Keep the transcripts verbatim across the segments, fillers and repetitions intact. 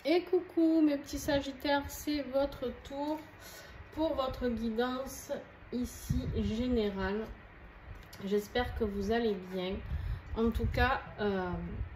Et coucou mes petits sagittaires, c'est votre tour pour votre guidance ici générale. J'espère que vous allez bien. En tout cas, euh,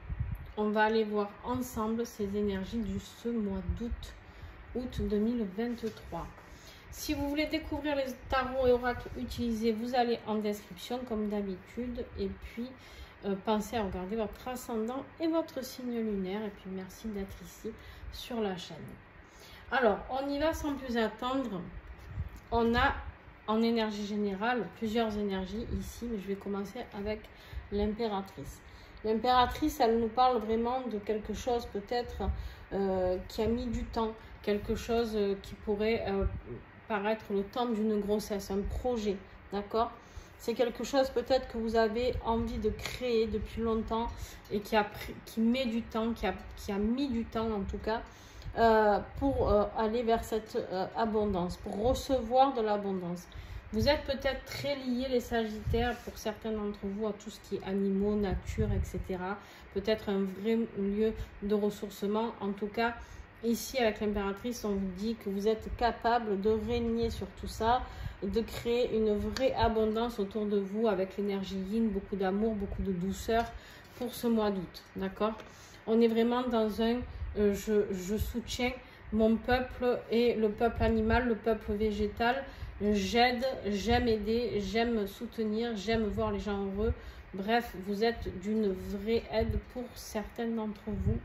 on va aller voir ensemble ces énergies du ce mois d'août, août deux mille vingt-trois. Si vous voulez découvrir les tarots et oracles utilisés, vous allez en description comme d'habitude. Et puis, euh, pensez à regarder votre ascendant et votre signe lunaire. Et puis, merci d'être ici sur la chaîne. Alors, on y va sans plus attendre. On a en énergie générale plusieurs énergies ici, mais je vais commencer avec l'impératrice. L'impératrice, elle nous parle vraiment de quelque chose peut-être euh, qui a mis du temps, quelque chose euh, qui pourrait euh, paraître le temps d'une grossesse, un projet, d'accord? C'est quelque chose peut-être que vous avez envie de créer depuis longtemps et qui, a pris, qui met du temps, qui a, qui a mis du temps en tout cas, euh, pour euh, aller vers cette euh, abondance, pour recevoir de l'abondance. Vous êtes peut-être très liés les sagittaires, pour certains d'entre vous, à tout ce qui est animaux, nature, et cetera. Peut-être un vrai lieu de ressourcement. En tout cas, ici avec l'impératrice, on vous dit que vous êtes capable de régner sur tout ça, de créer une vraie abondance autour de vous avec l'énergie yin, beaucoup d'amour, beaucoup de douceur pour ce mois d'août, d'accord? On est vraiment dans un euh, je, je soutiens mon peuple et le peuple animal, le peuple végétal. J'aide, j'aime aider, j'aime soutenir, j'aime voir les gens heureux. Bref, vous êtes d'une vraie aide pour certains d'entre vous.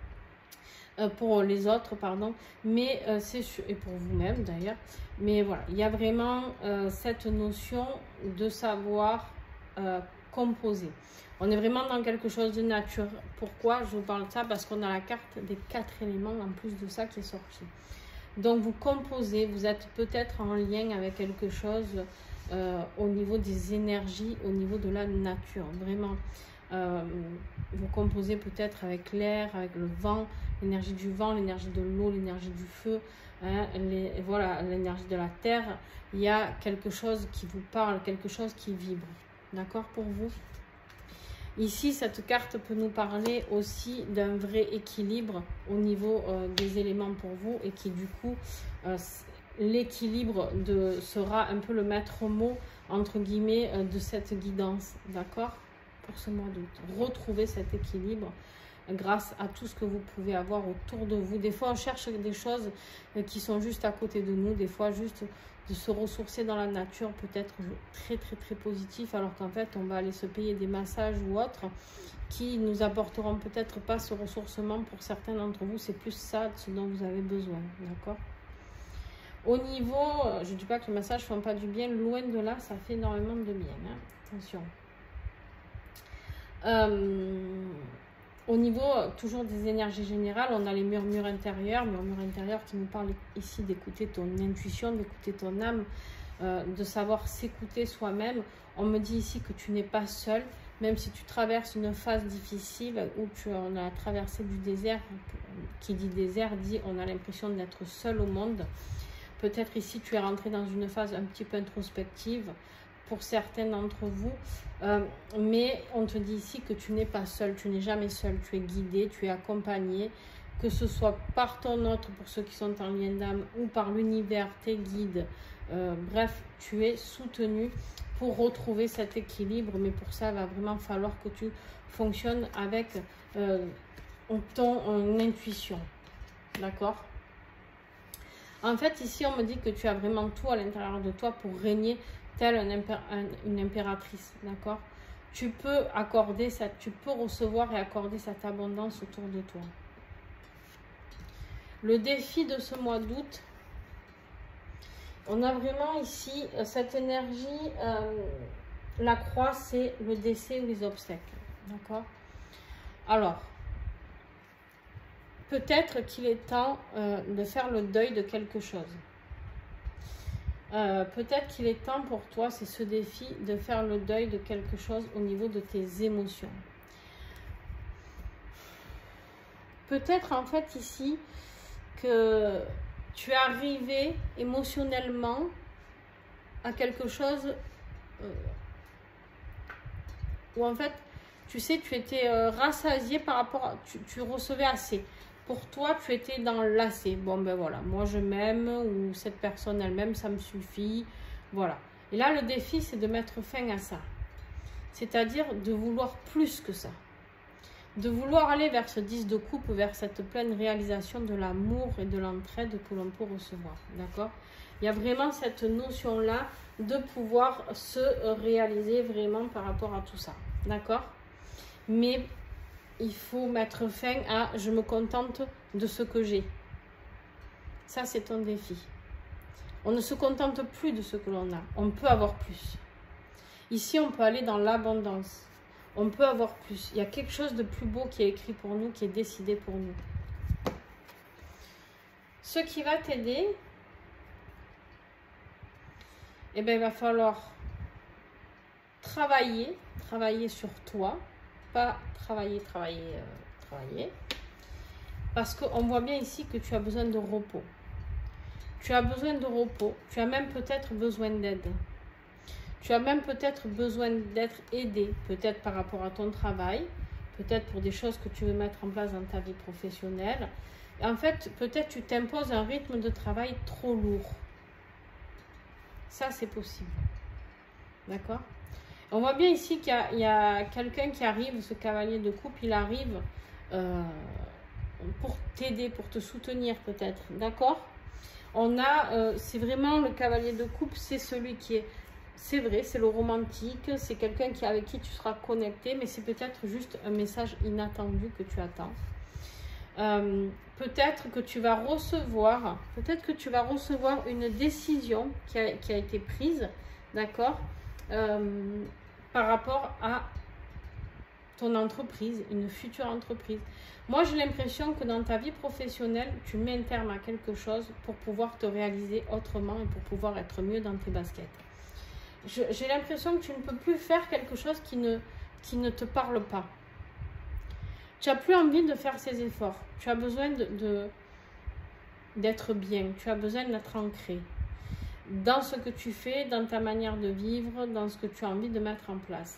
Euh, pour les autres, pardon, mais euh, c'est sûr, et pour vous-même d'ailleurs, mais voilà, il y a vraiment euh, cette notion de savoir euh, composer. On est vraiment dans quelque chose de nature. Pourquoi je vous parle de ça? Parce qu'on a la carte des quatre éléments en plus de ça qui est sortie. Donc vous composez, vous êtes peut-être en lien avec quelque chose euh, au niveau des énergies, au niveau de la nature, vraiment. Euh, vous composez peut-être avec l'air, avec le vent, l'énergie du vent, l'énergie de l'eau, l'énergie du feu, hein, les, voilà, l'énergie de la terre. Il y a quelque chose qui vous parle, quelque chose qui vibre. D'accord pour vous? Ici, cette carte peut nous parler aussi d'un vrai équilibre au niveau euh, des éléments pour vous et qui du coup, euh, l'équilibre de sera un peu le maître mot, entre guillemets, euh, de cette guidance. D'accord? Pour ce mois d'août. Retrouver cet équilibre grâce à tout ce que vous pouvez avoir autour de vous. Des fois, on cherche des choses qui sont juste à côté de nous. Des fois, juste de se ressourcer dans la nature peut être très, très, très positif. Alors qu'en fait, on va aller se payer des massages ou autres qui nous apporteront peut-être pas ce ressourcement. Pour certains d'entre vous, c'est plus ça ce dont vous avez besoin. D'accord? Au niveau, je ne dis pas que les massages ne font pas du bien. Loin de là, ça fait énormément de bien. Hein. Attention. Euh, au niveau toujours des énergies générales, on a les murmures intérieurs, murmures intérieurs qui nous parlent ici d'écouter ton intuition, d'écouter ton âme, euh, de savoir s'écouter soi-même. On me dit ici que tu n'es pas seul, même si tu traverses une phase difficile où tu on a traversé du désert. Qui dit désert dit on a l'impression d'être seul au monde. Peut-être ici tu es rentré dans une phase un petit peu introspective pour certains d'entre vous, euh, mais on te dit ici que tu n'es pas seul, tu n'es jamais seul, tu es guidé, tu es accompagné, que ce soit par ton autre pour ceux qui sont en lien d'âme ou par l'univers, tes guides, euh, bref, tu es soutenu pour retrouver cet équilibre, mais pour ça, il va vraiment falloir que tu fonctionnes avec euh, ton euh, intuition, d'accord? En fait, ici, on me dit que tu as vraiment tout à l'intérieur de toi pour régner telle un impér un, une impératrice, d'accord? Tu peux accorder cette, tu peux recevoir et accorder cette abondance autour de toi. Le défi de ce mois d'août, on a vraiment ici euh, cette énergie, euh, la croix, c'est le décès ou les obsèques, d'accord? Alors, peut-être qu'il est temps euh, de faire le deuil de quelque chose. Euh, peut-être qu'il est temps pour toi, c'est ce défi, de faire le deuil de quelque chose au niveau de tes émotions. Peut-être en fait ici que tu es arrivé émotionnellement à quelque chose euh, où en fait, tu sais, tu étais euh, rassasié par rapport à... Tu, tu recevais assez. Pour toi, tu étais dans lâcher. Bon, ben voilà, moi je m'aime, ou cette personne elle-même, ça me suffit. Voilà. Et là, le défi, c'est de mettre fin à ça. C'est-à-dire de vouloir plus que ça. De vouloir aller vers ce dix de coupe, vers cette pleine réalisation de l'amour et de l'entraide que l'on peut recevoir. D'accord? Il y a vraiment cette notion-là de pouvoir se réaliser vraiment par rapport à tout ça. D'accord? Mais il faut mettre fin à « je me contente de ce que j'ai ». Ça, c'est un défi. On ne se contente plus de ce que l'on a. On peut avoir plus. Ici, on peut aller dans l'abondance. On peut avoir plus. Il y a quelque chose de plus beau qui est écrit pour nous, qui est décidé pour nous. Ce qui va t'aider, eh bien, il va falloir travailler, travailler sur toi, pas travailler, travailler, euh, travailler. Parce qu'on voit bien ici que tu as besoin de repos. Tu as besoin de repos. Tu as même peut-être besoin d'aide. Tu as même peut-être besoin d'être aidé, peut-être par rapport à ton travail, peut-être pour des choses que tu veux mettre en place dans ta vie professionnelle. Et en fait, peut-être tu t'imposes un rythme de travail trop lourd. Ça, c'est possible. D'accord? On voit bien ici qu'il y a, a quelqu'un qui arrive, ce cavalier de coupe, il arrive euh, pour t'aider, pour te soutenir peut-être. D'accord? On a, euh, c'est vraiment le cavalier de coupe, c'est celui qui est... C'est vrai, c'est le romantique, c'est quelqu'un qui avec qui tu seras connecté, mais c'est peut-être juste un message inattendu que tu attends. Euh, peut-être que tu vas recevoir, peut-être que tu vas recevoir une décision qui a, qui a été prise, d'accord, euh, par rapport à ton entreprise, une future entreprise. Moi, j'ai l'impression que dans ta vie professionnelle, tu mets un terme à quelque chose pour pouvoir te réaliser autrement et pour pouvoir être mieux dans tes baskets. J'ai l'impression que tu ne peux plus faire quelque chose qui ne, qui ne te parle pas. Tu n'as plus envie de faire ces efforts. Tu as besoin de, de, d'être bien. Tu as besoin d'être ancré dans ce que tu fais, dans ta manière de vivre, dans ce que tu as envie de mettre en place.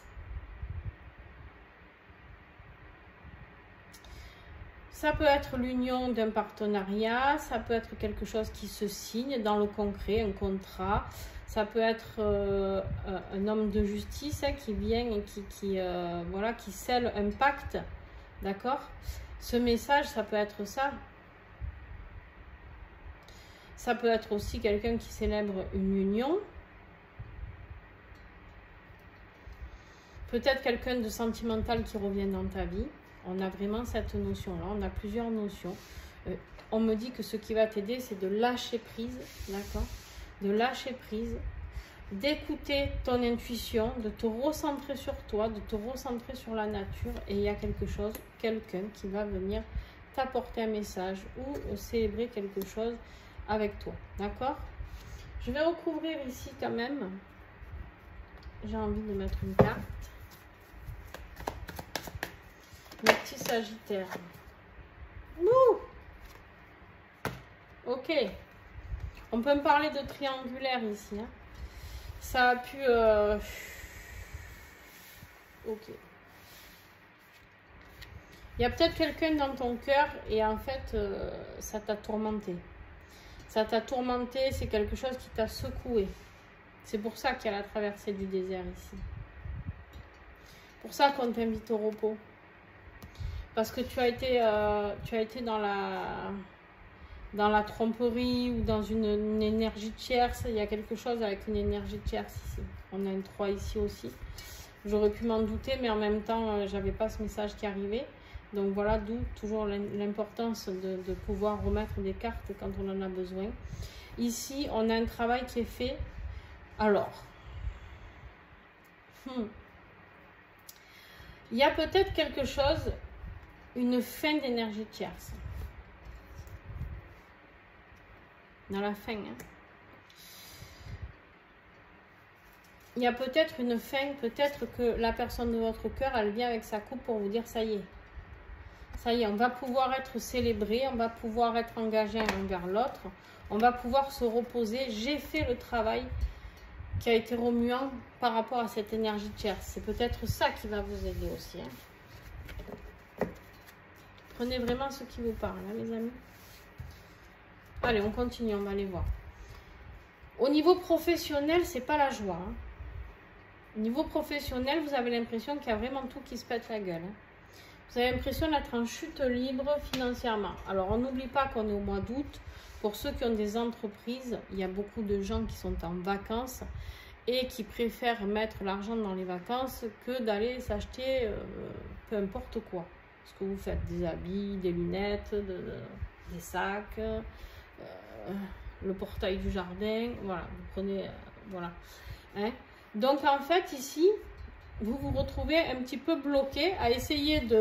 Ça peut être l'union d'un partenariat, ça peut être quelque chose qui se signe dans le concret, un contrat. Ça peut être euh, un homme de justice hein, qui vient et qui, qui, euh, voilà, qui scelle un pacte. D'accord? Ce message, ça peut être ça. Ça peut être aussi quelqu'un qui célèbre une union. Peut-être quelqu'un de sentimental qui revient dans ta vie. On a vraiment cette notion-là. On a plusieurs notions. Euh, on me dit que ce qui va t'aider, c'est de lâcher prise. D'accord? De lâcher prise, d'écouter ton intuition, de te recentrer sur toi, de te recentrer sur la nature. Et il y a quelque chose, quelqu'un qui va venir t'apporter un message ou célébrer quelque chose avec toi. D'accord? Je vais recouvrir ici quand même. J'ai envie de mettre une carte. Mes petits sagittaires. Ouh! Ok. On peut me parler de triangulaire ici. Hein. Ça a pu... Euh... Ok. Il y a peut-être quelqu'un dans ton cœur et en fait, euh, ça t'a tourmenté. Ça t'a tourmenté, c'est quelque chose qui t'a secoué. C'est pour ça qu'il y a la traversée du désert ici. Pour ça qu'on t'invite au repos. Parce que tu as été, euh, tu as été dans la... dans la tromperie ou dans une, une énergie tierce. Il y a quelque chose avec une énergie tierce ici. On a une trois ici aussi. J'aurais pu m'en douter, mais en même temps, euh, j'avais pas ce message qui arrivait. Donc voilà, d'où toujours l'importance de, de pouvoir remettre des cartes quand on en a besoin. Ici, on a un travail qui est fait. Alors, hmm. il y a peut-être quelque chose, une fin d'énergie tierce. Dans la fin, hein. Il y a peut-être une fin, peut-être que la personne de votre cœur, elle vient avec sa coupe pour vous dire ça y est. Ça y est, on va pouvoir être célébré, on va pouvoir être engagé envers l'autre, on va pouvoir se reposer. J'ai fait le travail qui a été remuant par rapport à cette énergie tierce. C'est peut-être ça qui va vous aider aussi. Hein. Prenez vraiment ce qui vous parle, hein, les amis. Allez, on continue, on va aller voir. Au niveau professionnel, c'est pas la joie. Hein. Au niveau professionnel, vous avez l'impression qu'il y a vraiment tout qui se pète la gueule. Hein. Vous avez l'impression d'être en chute libre financièrement. Alors, on n'oublie pas qu'on est au mois d'août. Pour ceux qui ont des entreprises, il y a beaucoup de gens qui sont en vacances et qui préfèrent mettre l'argent dans les vacances que d'aller s'acheter euh, peu importe quoi. Ce que vous faites, des habits, des lunettes, de, de, des sacs, euh, le portail du jardin, voilà, vous prenez, euh, voilà. Hein? Donc en fait ici, vous vous retrouvez un petit peu bloqué à essayer de,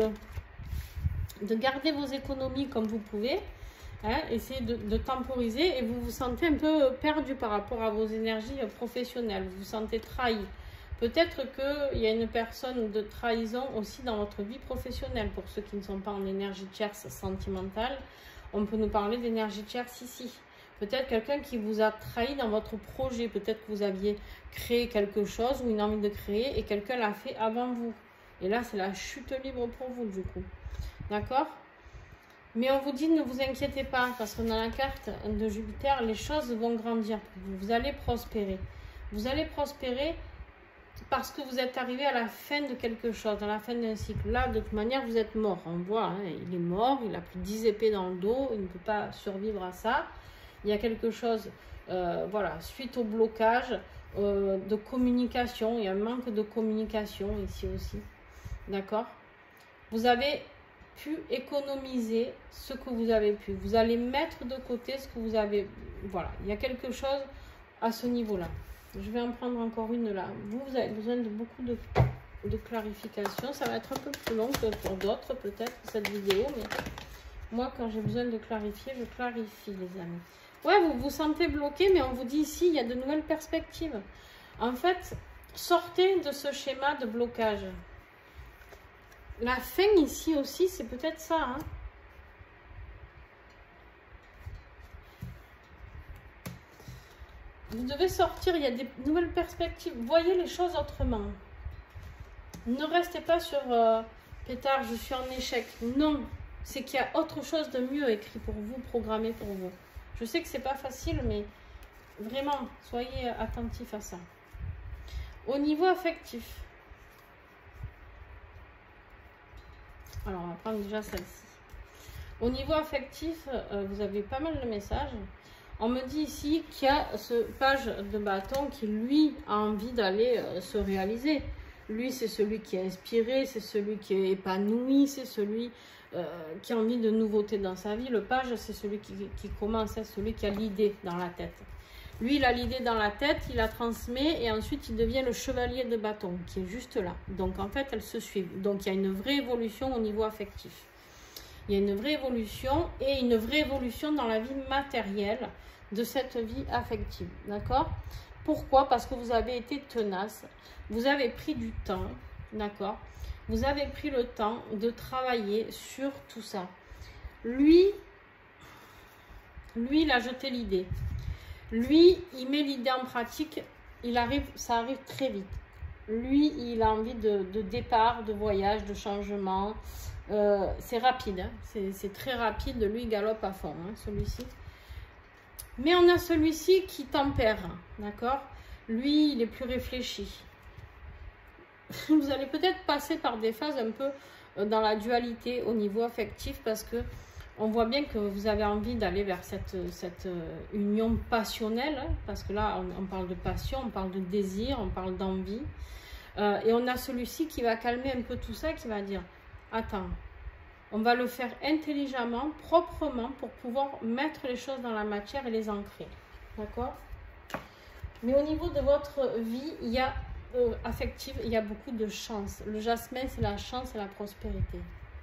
de garder vos économies comme vous pouvez, hein, essayer de, de temporiser et vous vous sentez un peu perdu par rapport à vos énergies professionnelles, vous vous sentez trahi. Peut-être qu'il y a une personne de trahison aussi dans votre vie professionnelle. Pour ceux qui ne sont pas en énergie tierce sentimentale, on peut nous parler d'énergie tierce ici. Peut-être quelqu'un qui vous a trahi dans votre projet. Peut-être que vous aviez créé quelque chose ou une envie de créer et quelqu'un l'a fait avant vous. Et là, c'est la chute libre pour vous du coup. D'accord? Mais on vous dit ne vous inquiétez pas parce que dans la carte de Jupiter, les choses vont grandir pour vous. Vous allez prospérer. Vous allez prospérer parce que vous êtes arrivé à la fin de quelque chose, à la fin d'un cycle. Là, de toute manière, vous êtes mort. On voit, hein, il est mort, il a pris dix épées dans le dos, il ne peut pas survivre à ça. Il y a quelque chose, euh, voilà, suite au blocage euh, de communication, il y a un manque de communication ici aussi. D'accord? Vous avez pu économiser ce que vous avez pu. Vous allez mettre de côté ce que vous avez. Voilà, il y a quelque chose à ce niveau-là. Je vais en prendre encore une là. Vous, vous avez besoin de beaucoup de, de clarification. Ça va être un peu plus long que pour d'autres peut-être cette vidéo. Mais moi, quand j'ai besoin de clarifier, je clarifie les amis. Ouais, vous vous sentez bloqué, mais on vous dit ici, il y a de nouvelles perspectives. En fait, sortez de ce schéma de blocage. La fin ici aussi, c'est peut-être ça. Hein. Vous devez sortir, il y a des nouvelles perspectives. Voyez les choses autrement. Ne restez pas sur euh, pétard, je suis en échec. Non, c'est qu'il y a autre chose de mieux écrit pour vous, programmé pour vous. Je sais que c'est pas facile, mais vraiment, soyez attentifs à ça. Au niveau affectif, alors on va prendre déjà celle-ci. Au niveau affectif, euh, vous avez pas mal de messages. On me dit ici qu'il y a ce page de bâton qui, lui, a envie d'aller euh, se réaliser. Lui, c'est celui qui est inspiré, c'est celui qui est épanoui, c'est celui euh, qui a envie de nouveautés dans sa vie. Le page, c'est celui qui, qui commence, c'est celui qui a l'idée dans la tête. Lui, il a l'idée dans la tête, il la transmet et ensuite, il devient le chevalier de bâton qui est juste là. Donc, en fait, elles se suivent. Donc, il y a une vraie évolution au niveau affectif. Il y a une vraie évolution et une vraie évolution dans la vie matérielle de cette vie affective. D'accord? Pourquoi? Parce que vous avez été tenace. Vous avez pris du temps. D'accord? Vous avez pris le temps de travailler sur tout ça. Lui, lui, il a jeté l'idée. Lui, il met l'idée en pratique. Il arrive, ça arrive très vite. Lui, il a envie de, de départ, de voyage, de changement. Euh, c'est rapide, hein. C'est très rapide. Lui, il galope à fond, hein, celui-ci. Mais on a celui-ci qui tempère, d'accord? Lui, il est plus réfléchi. Vous allez peut-être passer par des phases un peu dans la dualité au niveau affectif parce que on voit bien que vous avez envie d'aller vers cette, cette union passionnelle, hein, parce que là, on, on parle de passion, on parle de désir, on parle d'envie. Euh, et on a celui-ci qui va calmer un peu tout ça, qui va dire, attends, on va le faire intelligemment, proprement, pour pouvoir mettre les choses dans la matière et les ancrer. D'accord? Mais au niveau de votre vie, il y a, euh, affective, il y a beaucoup de chance. Le jasmin, c'est la chance et la prospérité.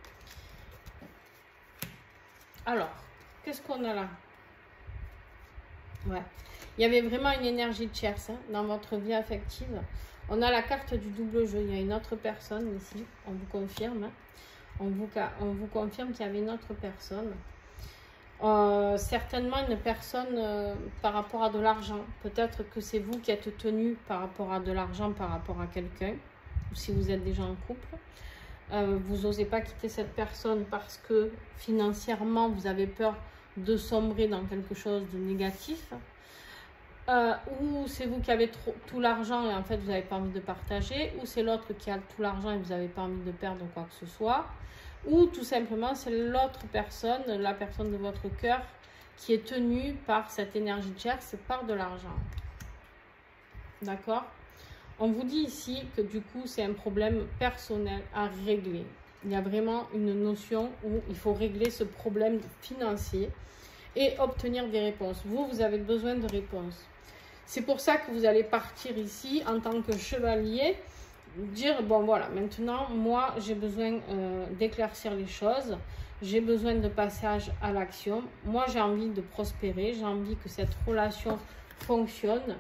Alors, qu'est-ce qu'on a là? Ouais. Il y avait vraiment une énergie tierce hein, dans votre vie affective. On a la carte du double jeu. Il y a une autre personne ici. On vous confirme. Hein. On vous, on vous confirme qu'il y avait une autre personne. Euh, certainement une personne euh, par rapport à de l'argent. Peut-être que c'est vous qui êtes tenu par rapport à de l'argent, par rapport à quelqu'un. Ou si vous êtes déjà en couple. Euh, vous n'osez pas quitter cette personne parce que financièrement, vous avez peur de sombrer dans quelque chose de négatif. Euh, ou c'est vous qui avez trop, tout l'argent et en fait, vous n'avez pas envie de partager. Ou c'est l'autre qui a tout l'argent et vous n'avez pas envie de perdre quoi que ce soit. Ou tout simplement, c'est l'autre personne, la personne de votre cœur, qui est tenue par cette énergie tierce, par de l'argent. D'accord? On vous dit ici que du coup, c'est un problème personnel à régler. Il y a vraiment une notion où il faut régler ce problème financier et obtenir des réponses. Vous, vous avez besoin de réponses. C'est pour ça que vous allez partir ici en tant que chevalier, dire, bon voilà, maintenant, moi, j'ai besoin euh, d'éclaircir les choses. J'ai besoin de passage à l'action. Moi, j'ai envie de prospérer. J'ai envie que cette relation fonctionne.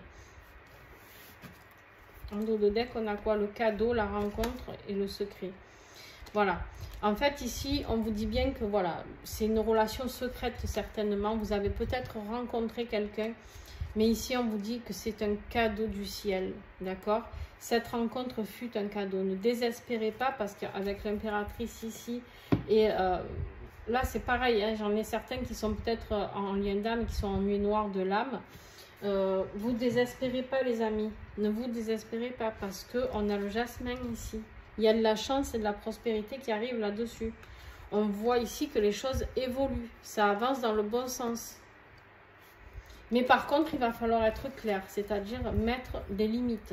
En dos de deck, on a quoi? Le cadeau, la rencontre et le secret. Voilà. En fait, ici, on vous dit bien que voilà, c'est une relation secrète certainement. Vous avez peut-être rencontré quelqu'un, mais ici, on vous dit que c'est un cadeau du ciel. D'accord? Cette rencontre fut un cadeau. Ne désespérez pas parce qu'avec l'impératrice ici, et euh, là, c'est pareil. Hein, j'en ai certains qui sont peut-être en lien d'âme, qui sont en nuit noire de l'âme. Euh, vous désespérez pas les amis, ne vous désespérez pas parce que on a le jasmin ici, il y a de la chance et de la prospérité qui arrive là-dessus. On voit ici que les choses évoluent, ça avance dans le bon sens, mais par contre il va falloir être clair, c'est-à-dire mettre des limites.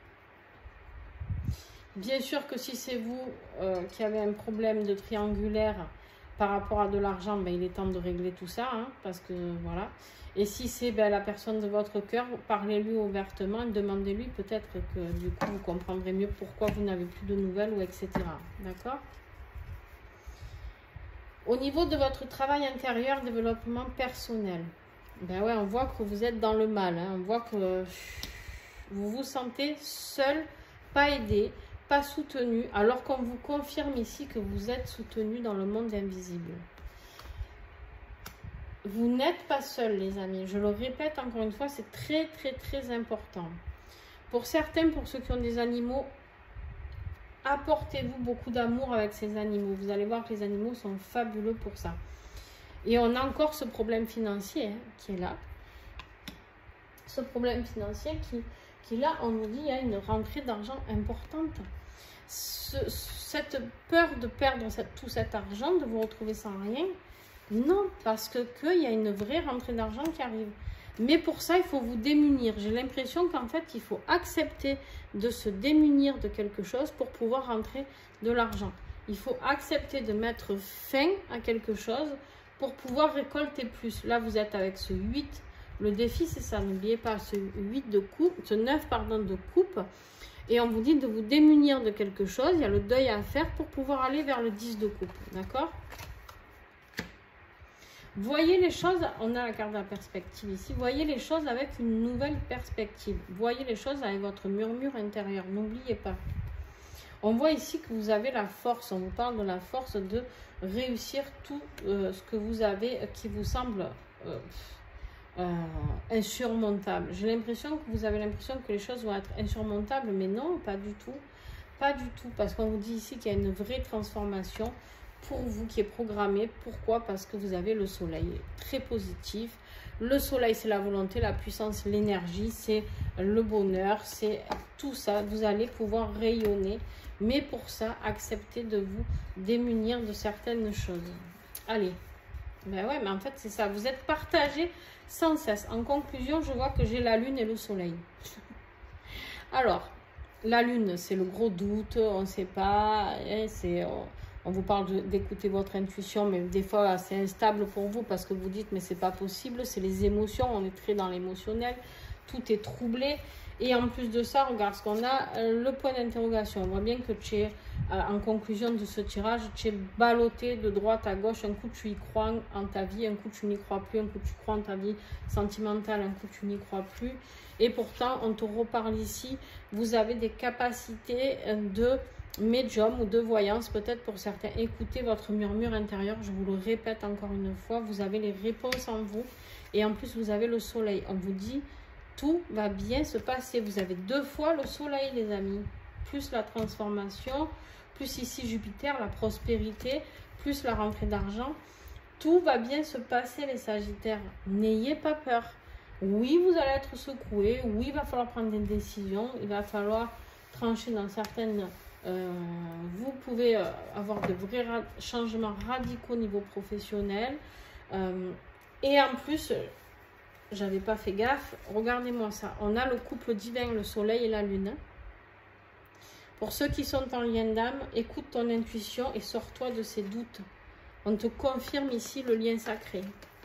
Bien sûr que si c'est vous euh, qui avez un problème de triangulaire par rapport à de l'argent, ben, il est temps de régler tout ça, hein, parce que voilà. Et si c'est ben, la personne de votre cœur, parlez-lui ouvertement et demandez-lui peut-être que du coup vous comprendrez mieux pourquoi vous n'avez plus de nouvelles ou et cetera. D'accord? Au niveau de votre travail intérieur, développement personnel, ben ouais, on voit que vous êtes dans le mal, hein, on voit que vous vous sentez seul, pas aidé, pas soutenu, alors qu'on vous confirme ici que vous êtes soutenu dans le monde invisible. Vous n'êtes pas seul, les amis. Je le répète encore une fois, c'est très, très, très important. Pour certains, pour ceux qui ont des animaux, apportez-vous beaucoup d'amour avec ces animaux. Vous allez voir que les animaux sont fabuleux pour ça. Et on a encore ce problème financier hein, qui est là. Ce problème financier qui, qui là, on nous dit, il y a une rentrée d'argent importante. Ce, cette peur de perdre cette, tout cet argent, de vous retrouver sans rien, non, parce que qu'il y a une vraie rentrée d'argent qui arrive. Mais pour ça, il faut vous démunir. J'ai l'impression qu'en fait, il faut accepter de se démunir de quelque chose pour pouvoir rentrer de l'argent. Il faut accepter de mettre fin à quelque chose pour pouvoir récolter plus. Là, vous êtes avec ce huit. Le défi, c'est ça. N'oubliez pas ce huit de coupe, ce neuf, pardon, de coupe. Et on vous dit de vous démunir de quelque chose. Il y a le deuil à faire pour pouvoir aller vers le dix de coupe. D'accord ? Voyez les choses, on a la carte de la perspective ici, voyez les choses avec une nouvelle perspective. Voyez les choses avec votre murmure intérieur, n'oubliez pas. On voit ici que vous avez la force, on vous parle de la force de réussir tout euh, ce que vous avez euh, qui vous semble euh, euh, insurmontable. J'ai l'impression que vous avez l'impression que les choses vont être insurmontables, mais non, pas du tout. Pas du tout, parce qu'on vous dit ici qu'il y a une vraie transformation pour vous qui est programmé. Pourquoi? Parce que vous avez le soleil très positif. Le soleil, c'est la volonté, la puissance, l'énergie, c'est le bonheur, c'est tout ça. Vous allez pouvoir rayonner, mais pour ça, acceptez de vous démunir de certaines choses. Allez, ben ouais, mais en fait, c'est ça. Vous êtes partagé sans cesse. En conclusion, je vois que j'ai la lune et le soleil. Alors, la lune, c'est le gros doute, on ne sait pas, c'est... On vous parle d'écouter votre intuition, mais des fois c'est instable pour vous parce que vous dites mais c'est pas possible, c'est les émotions, on est très dans l'émotionnel, tout est troublé. Et en plus de ça, regarde ce qu'on a, le point d'interrogation. On voit bien que tu es, euh, en conclusion de ce tirage, tu es ballotté de droite à gauche. Un coup tu y crois en ta vie, un coup tu n'y crois plus, un coup tu crois en ta vie sentimentale, un coup tu n'y crois plus. Et pourtant, on te reparle ici, vous avez des capacités de médium ou de voyance, peut-être pour certains. Écoutez votre murmure intérieur, je vous le répète encore une fois, vous avez les réponses en vous et en plus vous avez le soleil. On vous dit tout va bien se passer, vous avez deux fois le soleil les amis, plus la transformation, plus ici Jupiter, la prospérité, plus la rentrée d'argent. Tout va bien se passer les Sagittaires. N'ayez pas peur. Oui, vous allez être secoué. Oui, il va falloir prendre des décisions. Il va falloir trancher dans certaines... Euh, vous pouvez euh, avoir de vrais ra changements radicaux au niveau professionnel. Euh, et en plus, j'avais pas fait gaffe. Regardez-moi ça. On a le couple divin, le soleil et la lune. Pour ceux qui sont en lien d'âme, écoute ton intuition et sors-toi de ces doutes. On te confirme ici le lien sacré.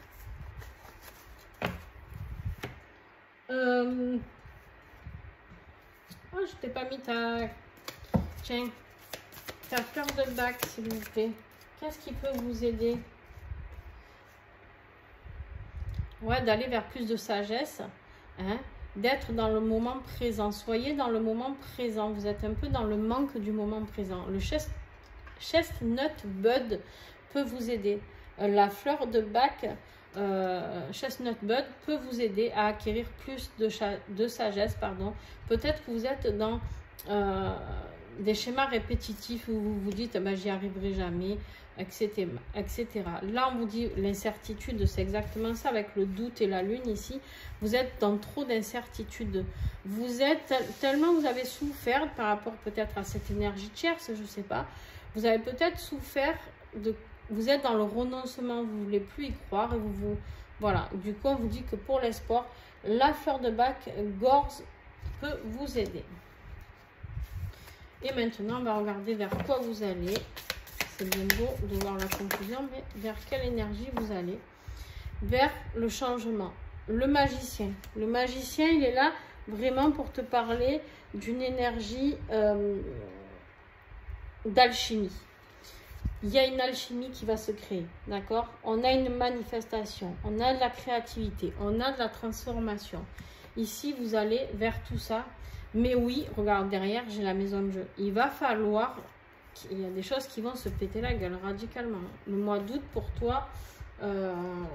Euh... Oh, je t'ai pas mis ta... Tiens, ta fleur de bac, s'il vous plaît. Qu'est-ce qui peut vous aider? Ouais, d'aller vers plus de sagesse. Hein, d'être dans le moment présent. Soyez dans le moment présent. Vous êtes un peu dans le manque du moment présent. Le chest, chestnut bud peut vous aider. Euh, la fleur de bac, euh, chestnut bud, peut vous aider à acquérir plus de, de sagesse. Pardon. Peut-être que vous êtes dans euh, des schémas répétitifs où vous vous dites bah, j'y arriverai jamais, et cetera, et cetera. Là, on vous dit l'incertitude, c'est exactement ça avec le doute et la lune ici. Vous êtes dans trop d'incertitude. Vous êtes tellement, vous avez souffert par rapport peut-être à cette énergie tierce, je ne sais pas. Vous avez peut-être souffert de... Vous êtes dans le renoncement, vous ne voulez plus y croire. Et vous, vous, voilà, du coup, on vous dit que pour l'espoir, la fleur de bac Gorse peut vous aider. Et maintenant, on va regarder vers quoi vous allez. C'est bien beau de voir la conclusion, mais vers quelle énergie vous allez? Vers le changement. Le magicien. Le magicien, il est là vraiment pour te parler d'une énergie euh, d'alchimie. Il y a une alchimie qui va se créer, d'accord? On a une manifestation, on a de la créativité, on a de la transformation. Ici, vous allez vers tout ça. Mais oui, regarde derrière, j'ai la maison de jeu. Il va falloir... Il y a des choses qui vont se péter la gueule radicalement. Le mois d'août, pour toi... Euh...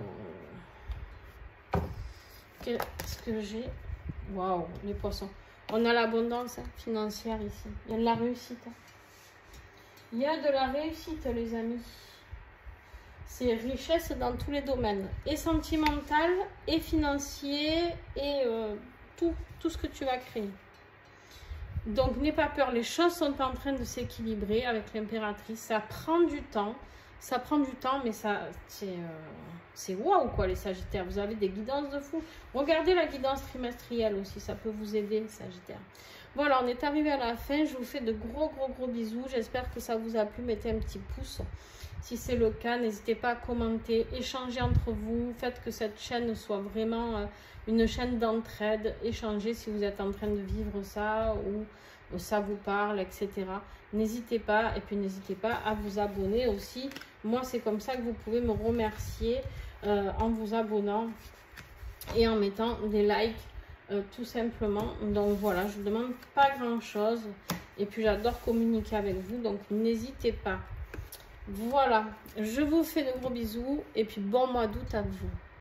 Qu'est-ce que j'ai? Waouh, les poissons. On a l'abondance hein, financière ici. Il y a de la réussite. Hein. Il y a de la réussite, les amis. C'est richesse dans tous les domaines. Et sentimental, et financier, et euh, tout, tout ce que tu vas créer. Donc, n'aie pas peur. Les choses sont en train de s'équilibrer avec l'impératrice. Ça prend du temps. Ça prend du temps, mais ça, c'est euh, waouh, quoi, les Sagittaires. Vous avez des guidances de fou. Regardez la guidance trimestrielle aussi. Ça peut vous aider, Sagittaire. Voilà, on est arrivé à la fin. Je vous fais de gros, gros, gros bisous. J'espère que ça vous a plu. Mettez un petit pouce. Si c'est le cas, n'hésitez pas à commenter, échanger entre vous. Faites que cette chaîne soit vraiment euh, une chaîne d'entraide. Échangez si vous êtes en train de vivre ça ou euh, ça vous parle, et cetera. N'hésitez pas. Et puis, n'hésitez pas à vous abonner aussi. Moi, c'est comme ça que vous pouvez me remercier euh, en vous abonnant et en mettant des likes, euh, tout simplement. Donc, voilà, je ne vous demande pas grand-chose. Et puis, j'adore communiquer avec vous. Donc, n'hésitez pas. Voilà, je vous fais de gros bisous et puis bon mois d'août à vous.